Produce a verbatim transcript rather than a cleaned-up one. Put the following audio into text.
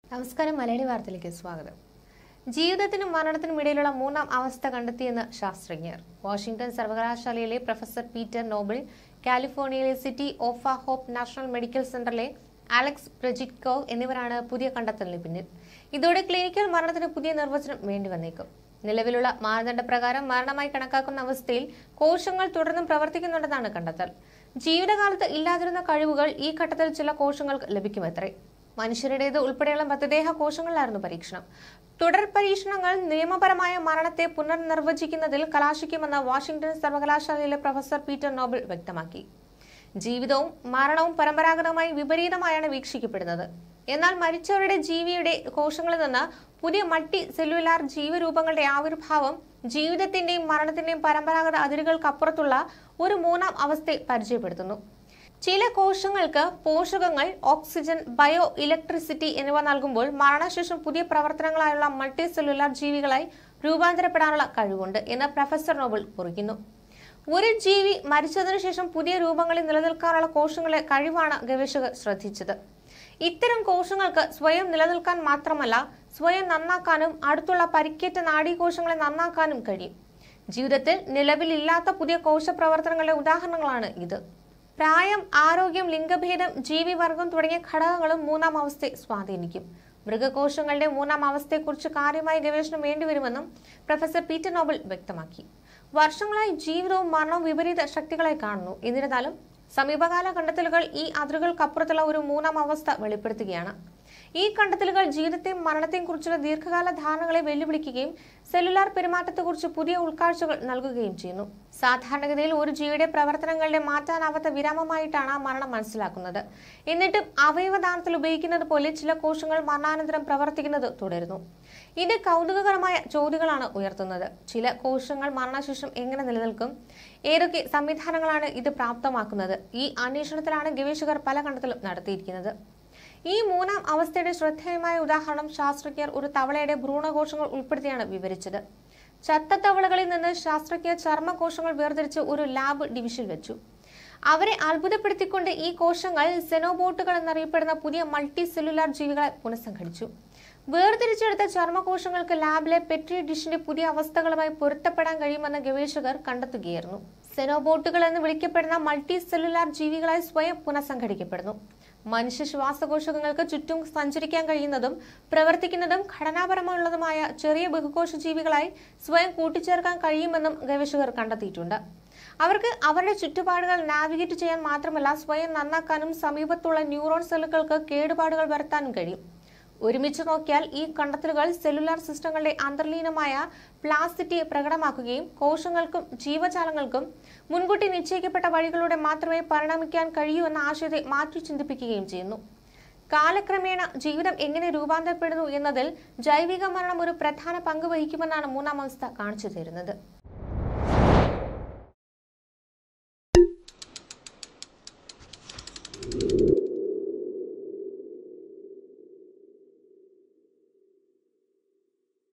നമസ്കാരം. മലയാളി വാർത്തയിലേക്ക് സ്വാഗതം. ജീവിതത്തിനും മരണത്തിനും ഇടയിലുള്ള മൂന്നാം അവസ്ഥ കണ്ടെത്തിയെന്ന് ശാസ്ത്രജ്ഞർ. വാഷിംഗ്ടൺ സർവകലാശാലയിലെ പ്രൊഫസർ പീറ്റർ നോബിൾ, കാലിഫോർണിയയിലെ city of hope national medical സെന്ററിലെ അലക്സ് പ്രജിറ്റ്കോവ് എന്നിവരാണ് പുതിയ കണ്ടെത്തലിന് പിന്നിൽ. ഇതോടെ ക്ലിനിക്കൽ മരണത്തിന് പുതിയ നിർവചനം വേണ്ടിവന്നേക്കും. നിലവിലുള്ള മാനദണ്ഡപ്രകാരം മരണമായി കണക്കാക്കുന്ന അവസ്ഥയിൽ കോശങ്ങൾ തുടർന്നും പ്രവർത്തിക്കുന്നുണ്ടെന്നാണ് കണ്ടെത്തൽ. ജീവിതകാലത്ത് ഇല്ലാതിരുന്ന കഴിവുകൾ ഈ ഘട്ടത്തിൽ ചില കോശങ്ങൾക്ക് ലഭിക്കുമത്രേ. മനുഷ്യരുടേത് ഉൾപ്പെടെയുള്ള മൃതദേഹ കോശങ്ങളിലായിരുന്നു പരീക്ഷണം. തുടർ പരീക്ഷണങ്ങൾ നിയമപരമായ മരണത്തെ പുനർനിർവചിക്കുന്നതിൽ കലാശിക്കുമെന്ന് വാഷിംഗ്ടൺ സർവകലാശാലയിലെ പ്രൊഫസർ പീറ്റർ നോബിൾ വ്യക്തമാക്കി. ജീവിതവും മരണവും പരമ്പരാഗതമായി വിപരീതമായാണ് വീക്ഷിക്കപ്പെടുന്നത്. എന്നാൽ മരിച്ചവരുടെ ജീവിയുടെ കോശങ്ങളിൽ നിന്ന് പുതിയ മൾട്ടി സെല്ലുലാർ ജീവരൂപങ്ങളുടെ ആവിർഭാവം ജീവിതത്തിന്റെയും മരണത്തിന്റെയും പരമ്പരാഗത അതിരുകൾക്കപ്പുറത്തുള്ള ഒരു മൂന്നാം അവസ്ഥയെ പരിചയപ്പെടുത്തുന്നു. ചില കോശങ്ങൾക്ക് പോഷകങ്ങൾ, ഓക്സിജൻ, ബയോ ഇലക്ട്രിസിറ്റി എന്നിവ നൽകുമ്പോൾ മരണശേഷം പുതിയ പ്രവർത്തനങ്ങളായുള്ള മൾട്ടി സെല്ലുലാർ ജീവികളായി രൂപാന്തരപ്പെടാനുള്ള കഴിവുണ്ട് എന്ന് പ്രൊഫസർ നോബിൾ കുറിക്കുന്നു. ഒരു ജീവി മരിച്ചതിനു ശേഷം പുതിയ രൂപങ്ങളിൽ നിലനിൽക്കാനുള്ള കോശങ്ങളുടെ കഴിവാണ് ഗവേഷകർ ശ്രദ്ധിച്ചത്. ഇത്തരം കോശങ്ങൾക്ക് സ്വയം നിലനിൽക്കാൻ മാത്രമല്ല, സ്വയം നന്നാക്കാനും അടുത്തുള്ള പരിക്കേറ്റ നാഡീകോശങ്ങളെ നന്നാക്കാനും കഴിയും. ജീവിതത്തിൽ നിലവിലില്ലാത്ത പുതിയ കോശ പ്രവർത്തനങ്ങളുടെ ഉദാഹരണങ്ങളാണ് ഇത്. പ്രായം, ആരോഗ്യം, ലിംഗഭേദം, ജീവിവർഗം തുടങ്ങിയ ഘടകങ്ങളും മൂന്നാം അവസ്ഥയെ സ്വാധീനിക്കും. മൃഗകോശങ്ങളുടെ മൂന്നാം അവസ്ഥയെക്കുറിച്ച് കാര്യമായ ഗവേഷണം വേണ്ടിവരുമെന്നും പ്രൊഫസർ പീറ്റർ നോബിൾ വ്യക്തമാക്കി. വർഷങ്ങളായി ജീവിതവും മരണവും വിപരീത ശക്തികളായി കാണുന്നു. എന്നിരുന്നാലും സമീപകാല കണ്ടെത്തലുകൾ ഈ അതിരുകൾക്കപ്പുറത്തുള്ള ഒരു മൂന്നാം അവസ്ഥ വെളിപ്പെടുത്തുകയാണ്. ഈ കണ്ടെത്തലുകൾ ജീവിതത്തെയും മരണത്തെയും കുറിച്ചുള്ള ദീർഘകാല ധാരണകളെ വെല്ലുവിളിക്കുകയും സെല്ലുലാർ പെരുമാറ്റത്തെക്കുറിച്ച് പുതിയ ഉൾക്കാഴ്ചകൾ നൽകുകയും ചെയ്യുന്നു. സാധാരണഗതിയിൽ ഒരു ജീവിയുടെ പ്രവർത്തനങ്ങളുടെ മാറ്റാനാവാത്ത വിരാമമായിട്ടാണ് മരണം മനസ്സിലാക്കുന്നത്. എന്നിട്ടും അവയവദാനത്തിൽ ഉപയോഗിക്കുന്നത് പോലെ ചില കോശങ്ങൾ മരണാനന്തരം പ്രവർത്തിക്കുന്നത് തുടരുന്നു. ഇത് കൗതുകകരമായ ചോദ്യങ്ങളാണ് ഉയർത്തുന്നത്. ചില കോശങ്ങൾ മരണശേഷം എങ്ങനെ നിലനിൽക്കും? ഏതൊക്കെ സംവിധാനങ്ങളാണ് ഇത് പ്രാപ്തമാക്കുന്നത്? ഈ അന്വേഷണത്തിലാണ് ഗവേഷകർ പല കണ്ടെത്തലും നടത്തിയിരിക്കുന്നത്. ഈ മൂന്നാം അവസ്ഥയുടെ ശ്രദ്ധേയമായ ഉദാഹരണം ശാസ്ത്രജ്ഞർ ഒരു തവളയുടെ ഭ്രൂണകോശങ്ങൾ ഉൾപ്പെടുത്തിയാണ് വിവരിച്ചത്. ചത്ത തവളകളിൽ നിന്ന് ശാസ്ത്രജ്ഞർ ചർമ്മകോശങ്ങൾ വേർതിരിച്ച് ഒരു ലാബ് ഡിവിഷനിൽ വെച്ചു. അവരെ അത്ഭുതപ്പെടുത്തിക്കൊണ്ട് ഈ കോശങ്ങൾ സെനോബോട്ടുകൾ എന്നറിയപ്പെടുന്ന പുതിയ മൾട്ടി സെല്ലുലാർ ജീവികളെ പുനഃസംഘടിച്ചു. വേർതിരിച്ചെടുത്ത ചർമ്മകോശങ്ങൾക്ക് ലാബിലെ പെട്രി ഡിഷിന്റെ പുതിയ അവസ്ഥകളുമായി പൊരുത്തപ്പെടാൻ കഴിയുമെന്ന് ഗവേഷകർ കണ്ടെത്തുകയായിരുന്നു. സെനോബോട്ടുകൾ എന്ന് വിളിക്കപ്പെടുന്ന മൾട്ടി സെല്ലുലാർ ജീവികളായി സ്വയം പുനഃസംഘടിക്കപ്പെടുന്നു. മനുഷ്യ ശ്വാസകോശങ്ങൾക്ക് ചുറ്റും സഞ്ചരിക്കാൻ കഴിയുന്നതും പ്രവർത്തിക്കുന്നതും ഘടനാപരമുള്ളതുമായ ചെറിയ ബഹുകോശ ജീവികളായി സ്വയം കൂട്ടിച്ചേർക്കാൻ കഴിയുമെന്നും ഗവേഷകർ കണ്ടെത്തിയിട്ടുണ്ട്. അവർക്ക് അവരുടെ ചുറ്റുപാടുകൾ നാവിഗേറ്റ് ചെയ്യാൻ മാത്രമല്ല, സ്വയം നന്നാക്കാനും സമീപത്തുള്ള ന്യൂറോൺ സെല്ലുകൾക്ക് കേടുപാടുകൾ വരുത്താനും കഴിയും. ഒരുമിച്ച് നോക്കിയാൽ ഈ കണ്ടെത്തലുകൾ സെല്ലുലാർ സിസ്റ്റങ്ങളുടെ അന്തർലീനമായ പ്ലാസ്റ്റിറ്റിയെ പ്രകടമാക്കുകയും കോശങ്ങൾക്കും ജീവജാലങ്ങൾക്കും മുൻകൂട്ടി നിശ്ചയിക്കപ്പെട്ട വഴികളിലൂടെ മാത്രമേ പരിണമിക്കാൻ കഴിയൂ എന്ന ആശയത്തെ മാറ്റി ചിന്തിപ്പിക്കുകയും ചെയ്യുന്നു. കാലക്രമേണ ജീവിതം എങ്ങനെ രൂപാന്തരപ്പെടുന്നു എന്നതിൽ ജൈവിക മരണം ഒരു പ്രധാന പങ്ക് വഹിക്കുമെന്നാണ് മൂന്നാം അവസ്ഥ കാണിച്ചു തരുന്നത്.